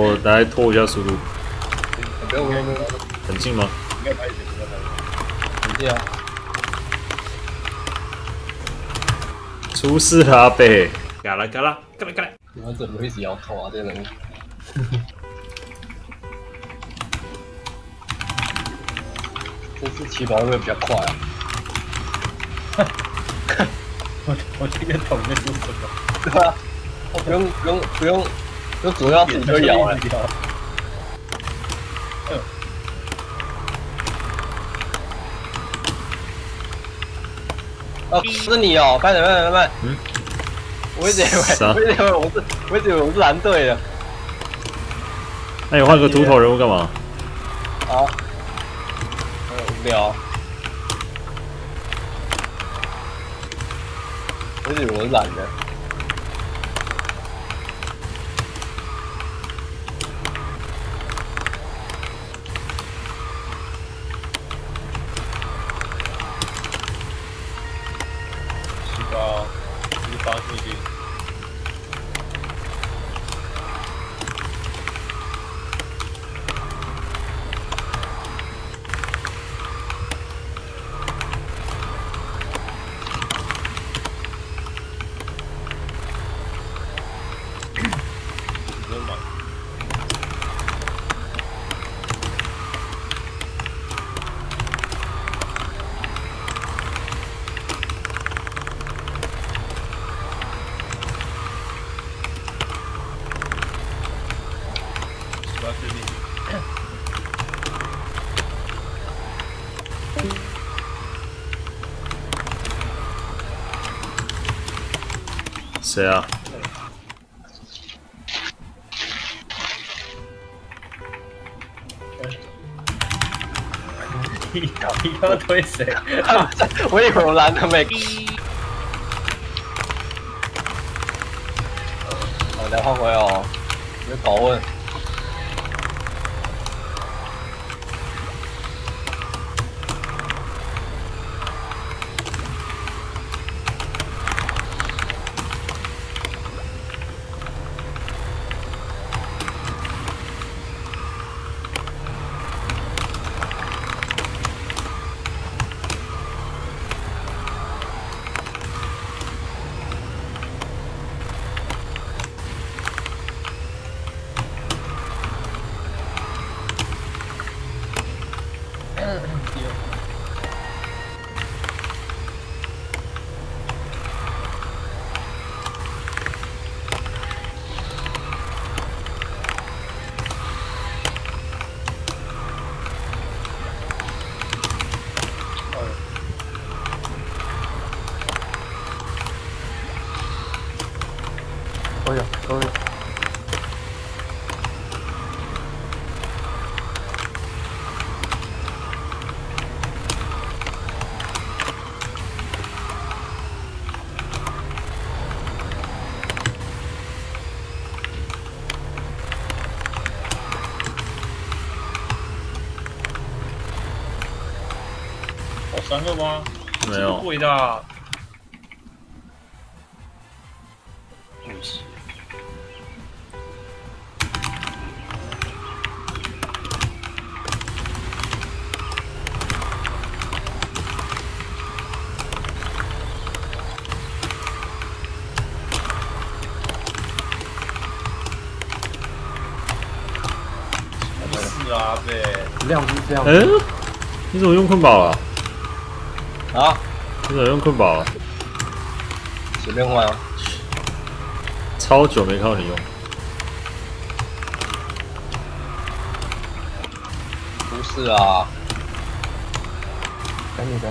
我来拖一下速度。 不用， 很近吗？ 应该拍一点，应该拍一点。很近啊！ 出事了，阿北！嘎啦嘎啦嘎啦嘎啦！ 你们怎么会一直摇头啊？这个人。这次起跑会不会比较快啊？我听得懂在说什么。对啊，不用，就主要自己就摇了。哦，是你哦！慢点。 嗯。 我一直以为我是蓝队的。 那你换个秃头人物干嘛？ 啊。无聊。我一直以为我是蓝的。18附近。不用买。 谁啊？ 你要推谁？我以为我蓝的没。我再换回哦，有拷问。都有。 哦，3个吗？ 没有。 贵的啊。50。是啊，呗。 亮是这样。 你怎么用困宝了？ 啊？ 你怎么用困宝了？ 随便换啊。 超久没看到你用。 不是啊。赶紧。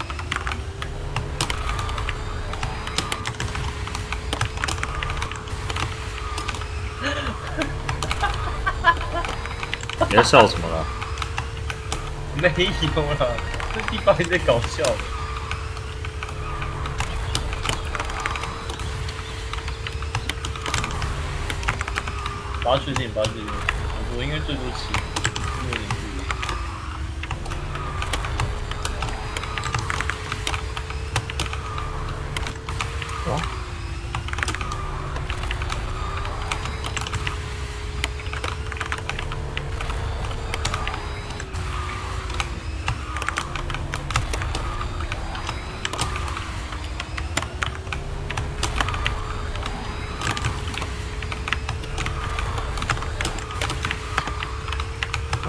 你在笑什么啦？ 没有啦，这地方还在搞笑。把它确定，我应该最多7，有点距离。 啊？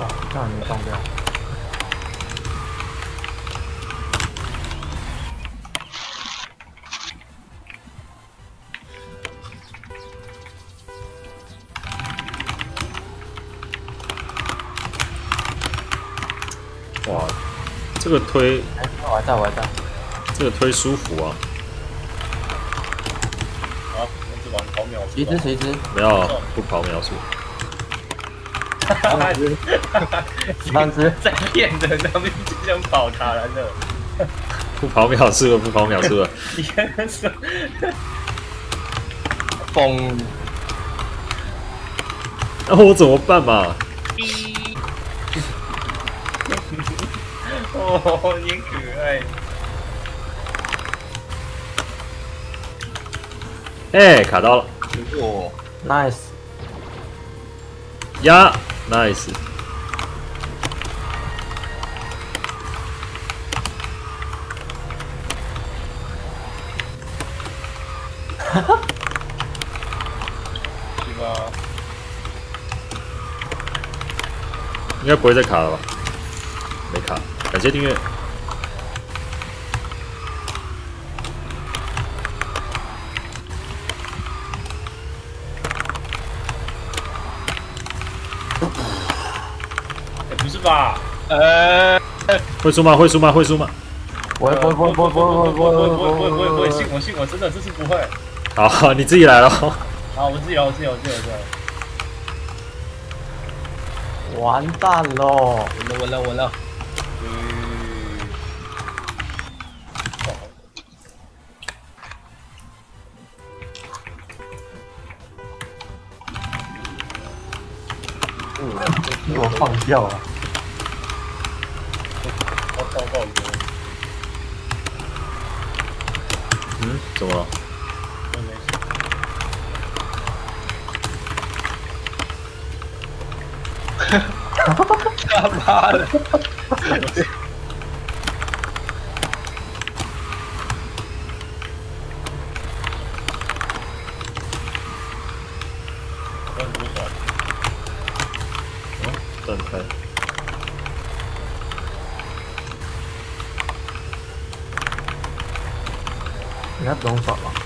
哇，这样没放掉。 哇，这个推哎，我还在，我还在。 这个推舒服啊！ 啊，我只玩跑秒数。 谁知谁知？ 没有不跑秒数， 三只。 在骗人，他们就这样跑卡了的。 不跑秒数了，不跑秒数了。 你看那时候， 风那我怎么办嘛？ 哦，你可爱。 哎，卡到了， 哦， Nice。 呀 ，nice。 是吧？ 应该不会再卡了吧？没卡，感谢订阅。 哎，不是吧？ 会输吗？会输吗？会输吗？ 不会， 不会，信我，真的这次不会。 好，你自己来了。 好，我自己来。 完蛋喽！ 稳了， 给我放掉了。 我操，爆油！ 嗯，怎么了？ 没事。 他妈的， 断开。 应该不用爽吧？